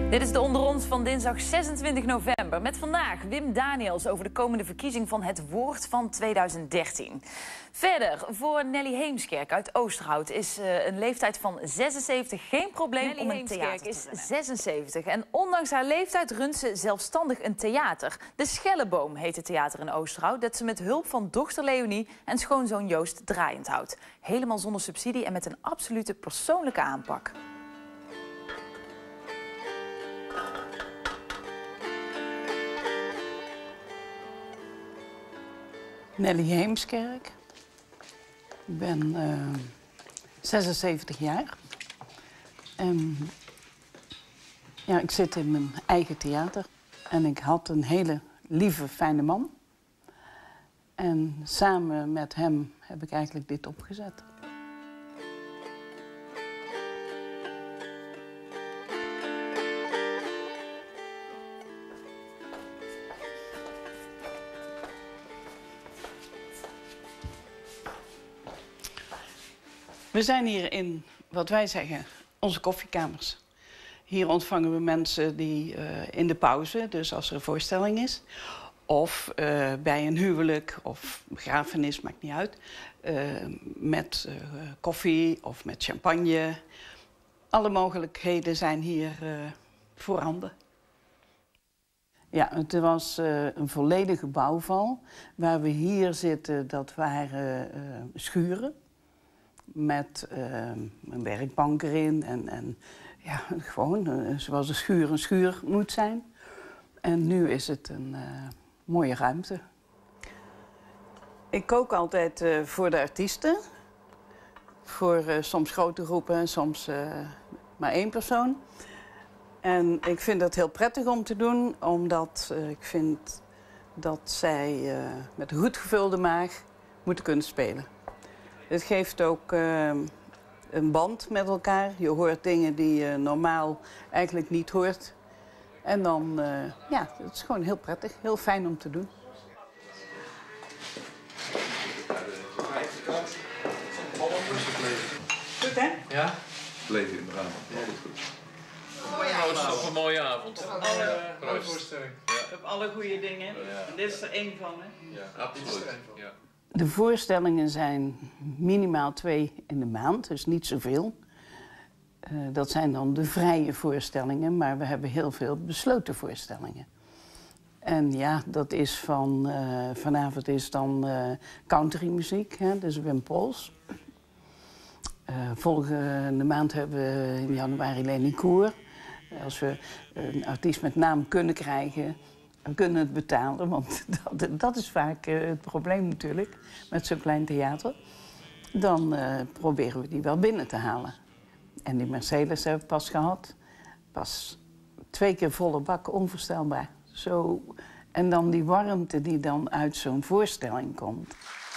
Dit is de Onder ons van dinsdag 26 november. Met vandaag Wim Daniels over de komende verkiezing van het woord van 2013. Verder, voor Nelly Heemskerk uit Oosterhout is een leeftijd van 76 geen probleem om een theater te runnen. Is 76 en ondanks haar leeftijd runt ze zelfstandig een theater. De Schelleboom heet het theater in Oosterhout, dat ze met hulp van dochter Leonie en schoonzoon Joost draaiend houdt. Helemaal zonder subsidie en met een absolute persoonlijke aanpak. Nelly Heemskerk. Ik ben 76 jaar. En ja, ik zit in mijn eigen theater. En ik had een hele lieve, fijne man. En samen met hem heb ik eigenlijk dit opgezet. We zijn hier in, wat wij zeggen, onze koffiekamers. Hier ontvangen we mensen die in de pauze, dus als er een voorstelling is... of bij een huwelijk of begrafenis, maakt niet uit... met koffie of met champagne. Alle mogelijkheden zijn hier voorhanden. Ja, het was een volledige bouwval. Waar we hier zitten, dat waren schuren. Met een werkbank erin en ja, gewoon zoals een schuur moet zijn. En nu is het een mooie ruimte. Ik kook altijd voor de artiesten. Voor soms grote groepen en soms maar één persoon. En ik vind dat heel prettig om te doen, omdat ik vind dat zij met een goed gevulde maag moeten kunnen spelen. Het geeft ook een band met elkaar. Je hoort dingen die je normaal eigenlijk niet hoort. En dan, ja, het is gewoon heel prettig, heel fijn om te doen. Goed, hè? Ja? Leven inderdaad. Ja, dat is goed. Nou, het is nog een mooie avond. Alle voorstelling. Op alle goede dingen. Ja. Dit is er één van, hè? Ja, absoluut. Ja. De voorstellingen zijn minimaal 2 in de maand, dus niet zoveel. Dat zijn dan de vrije voorstellingen, maar we hebben heel veel besloten voorstellingen. En ja, dat is van... vanavond is dan countrymuziek, hè, dus Wim Pols. Volgende maand hebben we in januari Leni Koer. Als we een artiest met naam kunnen krijgen... We kunnen het betalen, want dat is vaak het probleem natuurlijk met zo'n klein theater. Dan proberen we die wel binnen te halen. En die Mercedes hebben we pas gehad. Pas 2 keer volle bak, onvoorstelbaar. Zo. En dan die warmte die dan uit zo'n voorstelling komt.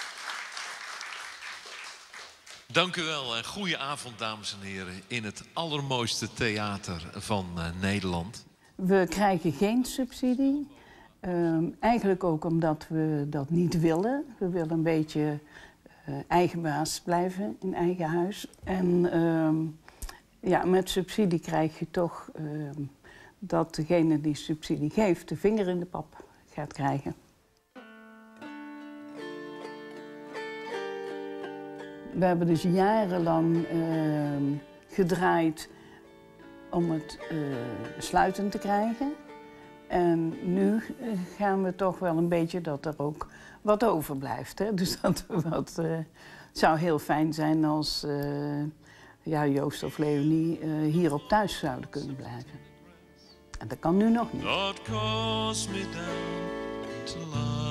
Dank u wel en goeie avond, dames en heren, in het allermooiste theater van Nederland. We krijgen geen subsidie. Eigenlijk ook omdat we dat niet willen. We willen een beetje eigenbaas blijven in eigen huis. En ja, met subsidie krijg je toch dat degene die subsidie geeft de vinger in de pap gaat krijgen. We hebben dus jarenlang gedraaid om het sluitend te krijgen. En nu gaan we toch wel een beetje dat er ook wat overblijft. Hè? Dus dat het zou heel fijn zijn als ja, Joost of Leonie hierop thuis zouden kunnen blijven. En dat kan nu nog niet.